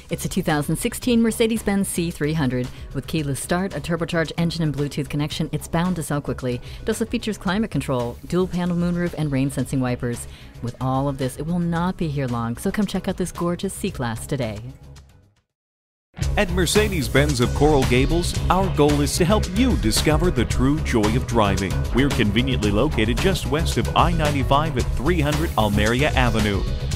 It's a 2016 Mercedes-Benz C300. With keyless start, a turbocharged engine and Bluetooth connection, it's bound to sell quickly. It also features climate control, dual-panel moonroof, and rain-sensing wipers. With all of this, it will not be here long, so come check out this gorgeous C-Class today. At Mercedes-Benz of Coral Gables, our goal is to help you discover the true joy of driving. We're conveniently located just west of I-95 at 300 Almeria Avenue.